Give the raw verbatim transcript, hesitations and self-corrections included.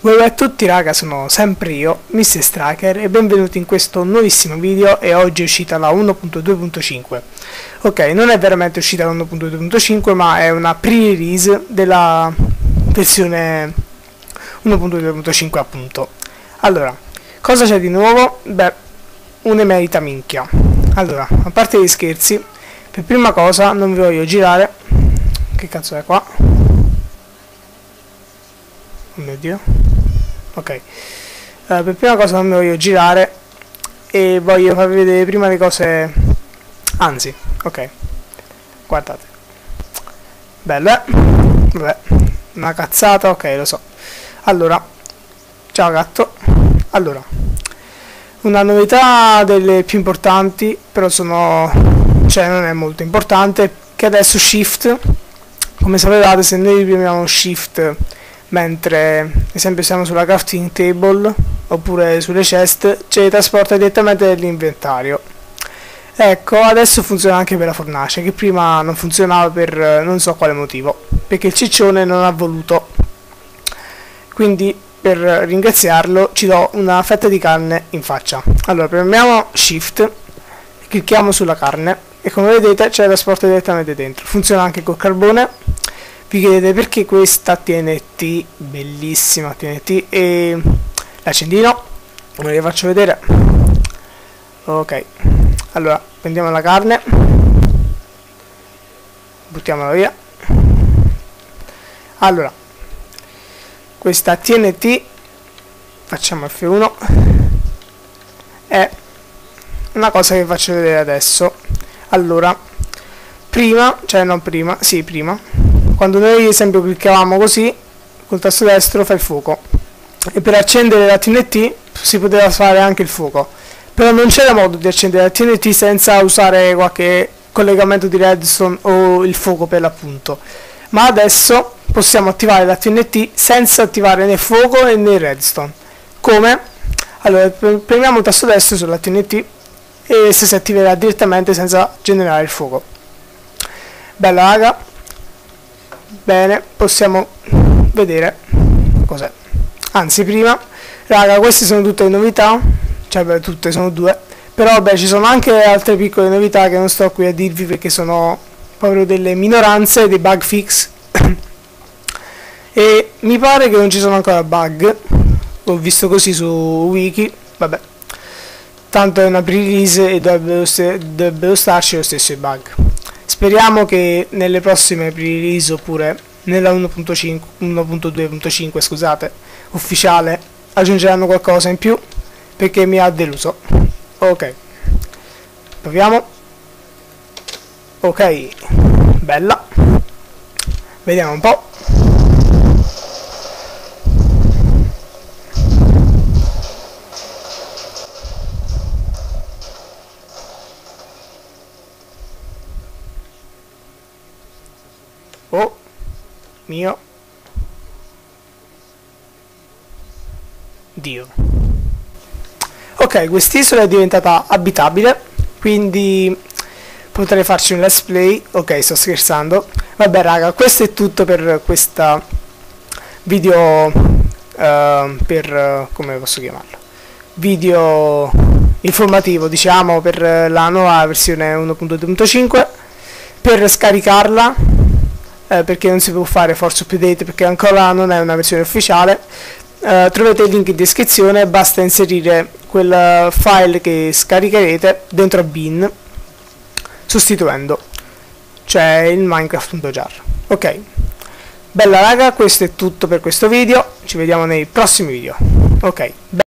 Buongiorno a tutti raga, sono sempre io, mister Striker, e benvenuti in questo nuovissimo video. E oggi è uscita la uno punto due punto cinque. Ok, non è veramente uscita la uno punto due punto cinque, ma è una pre-release della versione uno punto due punto cinque appunto. Allora, cosa c'è di nuovo? Beh, un'emerita minchia. Allora, a parte gli scherzi, per prima cosa non vi voglio girare. Che cazzo è qua? Oh mio Dio. Ok, uh, per prima cosa non mi voglio girare e voglio farvi vedere prima le cose. Anzi, ok, guardate, bello, eh? Vabbè, una cazzata, ok, lo so. Allora, ciao gatto. Allora, una novità delle più importanti, però sono, cioè non è molto importante, che adesso Shift, come sapevate, se noi premiamo Shift mentre ad esempio siamo sulla crafting table oppure sulle chest, ce le trasporta direttamente nell'inventario. Ecco, adesso funziona anche per la fornace, che prima non funzionava per non so quale motivo, perché il ciccione non ha voluto. Quindi per ringraziarlo ci do una fetta di carne in faccia. Allora premiamo Shift, clicchiamo sulla carne e come vedete ce la trasporta direttamente dentro. Funziona anche col carbone. Vi chiedete perché questa T N T, bellissima T N T, e l'accendino, ve le faccio vedere. Ok, allora prendiamo la carne, buttiamola via. Allora, questa T N T, facciamo F uno, è una cosa che vi faccio vedere adesso. Allora, prima, cioè non prima, sì prima, quando noi ad esempio cliccavamo così col tasto destro fa il fuoco, e per accendere la T N T si poteva fare anche il fuoco, però non c'era modo di accendere la T N T senza usare qualche collegamento di redstone o il fuoco per l'appunto. Ma adesso possiamo attivare la T N T senza attivare né fuoco né redstone. Come? Allora premiamo il tasto destro sulla T N T e si attiverà direttamente senza generare il fuoco. Bella raga. Bene, possiamo vedere cos'è. Anzi, prima, raga, queste sono tutte le novità, cioè beh, tutte sono due, però beh, ci sono anche altre piccole novità che non sto qui a dirvi perché sono proprio delle minoranze, dei bug fix. E mi pare che non ci sono ancora bug, l'ho visto così su wiki, vabbè, tanto è una pre-release e dovrebbero starci lo stesso i bug. Speriamo che nelle prossime pre-release oppure nella uno punto due punto cinque scusate, ufficiale, aggiungeranno qualcosa in più, perché mi ha deluso. Ok, proviamo. Ok, bella, vediamo un po'. Oh mio Dio. Ok, quest'isola è diventata abitabile, quindi potrei farci un let's play. Ok, sto scherzando. Vabbè raga, questo è tutto per questa video, uh, per, uh, come posso chiamarlo, video informativo diciamo, per la nuova versione uno punto due punto cinque. Per scaricarla, eh, perché non si può fare force update perché ancora non è una versione ufficiale, eh, trovate il link in descrizione. Basta inserire quel file che scaricherete dentro a bin sostituendo, cioè il minecraft.jar. ok, bella raga, questo è tutto per questo video, ci vediamo nei prossimi video. Ok.